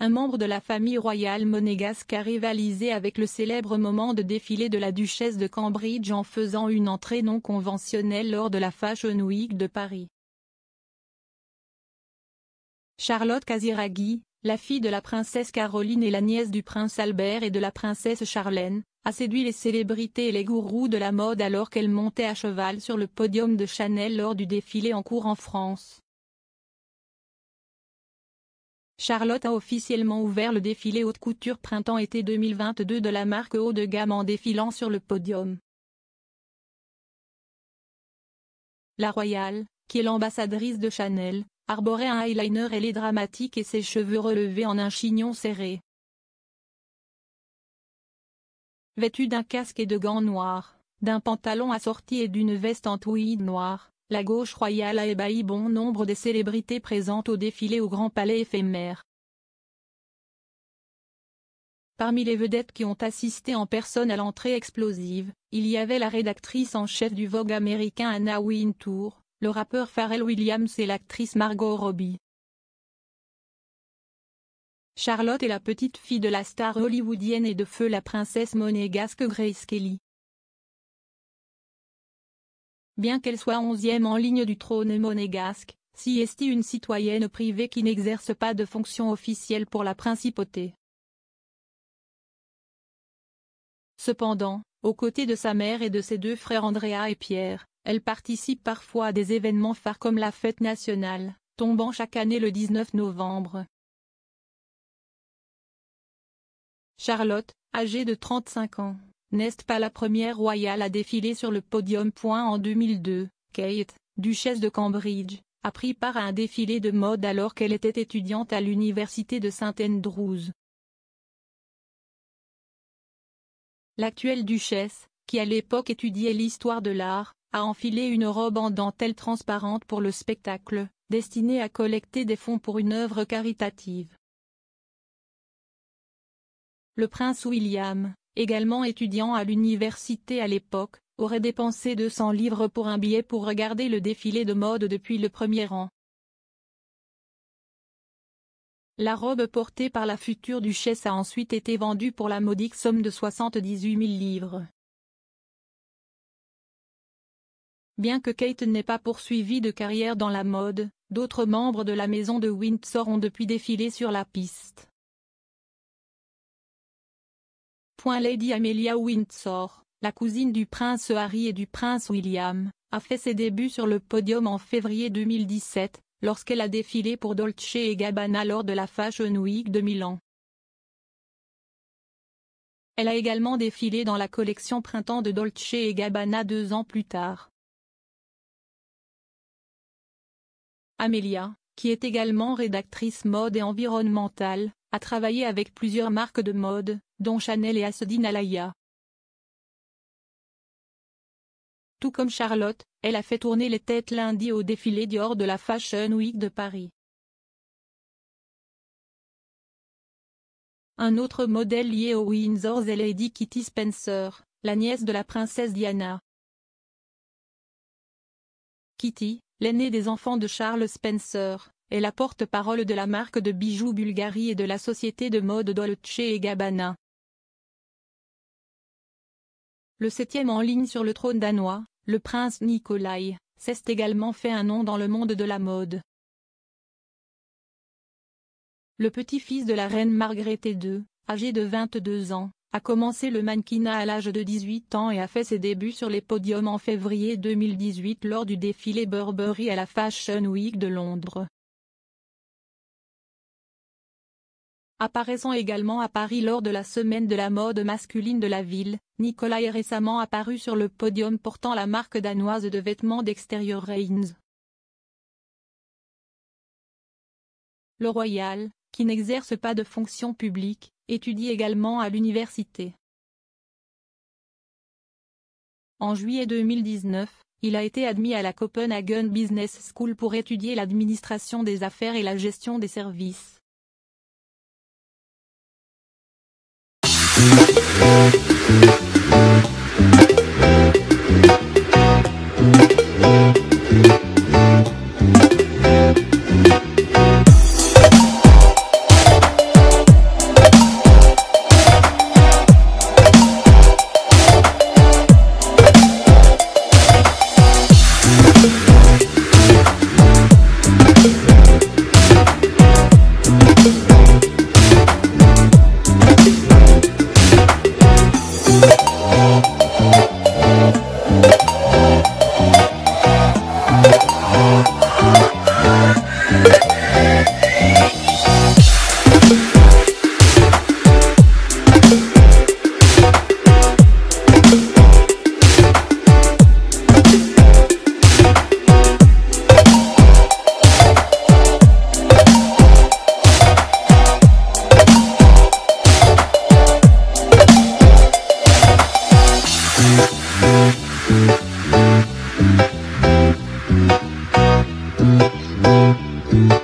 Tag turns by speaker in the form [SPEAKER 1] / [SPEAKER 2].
[SPEAKER 1] un membre de la famille royale monégasque a rivalisé avec le célèbre moment de défilé de la duchesse de Cambridge en faisant une entrée non conventionnelle lors de la Fashion Week de Paris. Charlotte Casiraghi, la fille de la princesse Caroline et la nièce du prince Albert et de la princesse Charlène, a séduit les célébrités et les gourous de la mode alors qu'elle montait à cheval sur le podium de Chanel lors du défilé en cours en France. Charlotte a officiellement ouvert le défilé haute couture printemps-été 2022 de la marque haut de gamme en défilant sur le podium. La royale, qui est l'ambassadrice de Chanel, arborait un eyeliner ailé dramatique et ses cheveux relevés en un chignon serré. Vêtue d'un casque et de gants noirs, d'un pantalon assorti et d'une veste en tweed noir, la gauche royale a ébahi bon nombre des célébrités présentes au défilé au Grand Palais éphémère. Parmi les vedettes qui ont assisté en personne à l'entrée explosive, il y avait la rédactrice en chef du Vogue américain Anna Wintour, le rappeur Pharrell Williams et l'actrice Margot Robbie. Charlotte est la petite fille de la star hollywoodienne et de feu la princesse monégasque Grace Kelly. Bien qu'elle soit 11e en ligne du trône monégasque, s'y est une citoyenne privée qui n'exerce pas de fonction officielle pour la principauté. Cependant, aux côtés de sa mère et de ses deux frères Andrea et Pierre, elle participe parfois à des événements phares comme la fête nationale, tombant chaque année le 19 novembre. Charlotte, âgée de 35 ans, n'est pas la première royale à défiler sur le podium. En 2002, Kate, duchesse de Cambridge, a pris part à un défilé de mode alors qu'elle était étudiante à l'université de St Andrews. L'actuelle duchesse, qui à l'époque étudiait l'histoire de l'art, a enfilé une robe en dentelle transparente pour le spectacle, destinée à collecter des fonds pour une œuvre caritative. Le prince William, également étudiant à l'université à l'époque, aurait dépensé 200 livres pour un billet pour regarder le défilé de mode depuis le premier rang. La robe portée par la future duchesse a ensuite été vendue pour la modique somme de 78 000 livres. Bien que Kate n'ait pas poursuivi de carrière dans la mode, d'autres membres de la maison de Windsor ont depuis défilé sur la piste. Lady Amelia Windsor, la cousine du prince Harry et du prince William, a fait ses débuts sur le podium en février 2017, lorsqu'elle a défilé pour Dolce & Gabbana lors de la Fashion Week de Milan. Elle a également défilé dans la collection printemps de Dolce & Gabbana 2 ans plus tard. Amelia, qui est également rédactrice mode et environnementale, a travaillé avec plusieurs marques de mode, dont Chanel et Asodin Alaya. Tout comme Charlotte, elle a fait tourner les têtes lundi au défilé Dior de la Fashion Week de Paris. Un autre modèle lié aux Windsor est Lady Kitty Spencer, la nièce de la princesse Diana. Kitty, l'aînée des enfants de Charles Spencer, est la porte-parole de la marque de bijoux Bulgari et de la société de mode Dolce & Gabbana. Le 7e en ligne sur le trône danois, le prince Nikolai, s'est également fait un nom dans le monde de la mode. Le petit-fils de la reine Margrethe II, âgé de 22 ans, a commencé le mannequinat à l'âge de 18 ans et a fait ses débuts sur les podiums en février 2018 lors du défilé Burberry à la Fashion Week de Londres. Apparaissant également à Paris lors de la semaine de la mode masculine de la ville, Nicolas est récemment apparu sur le podium portant la marque danoise de vêtements d'extérieur Reins. Le royal, qui n'exerce pas de fonction publique, étudie également à l'université. En juillet 2019, il a été admis à la Copenhagen Business School pour étudier l'administration des affaires et la gestion des services.
[SPEAKER 2] Thank